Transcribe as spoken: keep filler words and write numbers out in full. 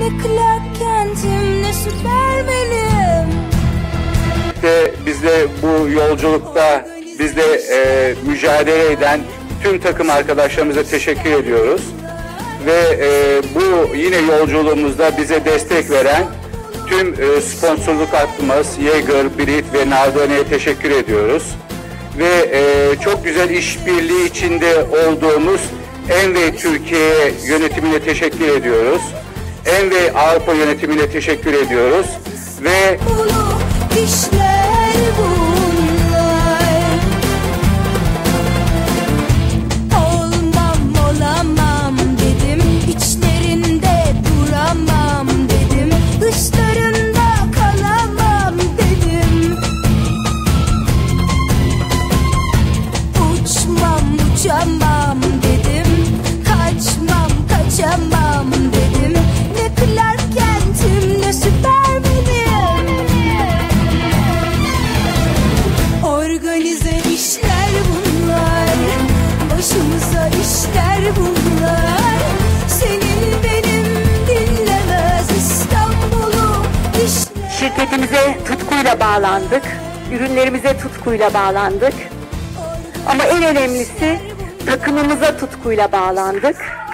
Ne Clark Kent'im, ne Süpermen'im. İşte biz de bu yolculukta bizle e, mücadele eden tüm takım arkadaşlarımıza teşekkür ediyoruz. Ve e, bu yine yolculuğumuzda bize destek veren tüm e, sponsorluk hattımız Jaeger, Brit ve Nardone'ye teşekkür ediyoruz. Ve e, çok güzel işbirliği içinde olduğumuz Envey Türkiye yönetimine teşekkür ediyoruz. Envey Avrupa yönetimine teşekkür ediyoruz. Ve işler bunlar. Olmam olamam dedim, içlerinde duramam dedim, dışlarında kalamam dedim. Uçmam uçamam dedim, kaçmam kaçamam dedim. Ne Clark Kent'im, ne Süpermen'im. Organize işler bunlar, başımıza işler bunlar. Senin benim dinlemez İstanbul'u işler. Şirketimize tutkuyla bağlandık, ürünlerimize tutkuyla bağlandık. Ama en önemlisi takımımıza tutkuyla bağlandık.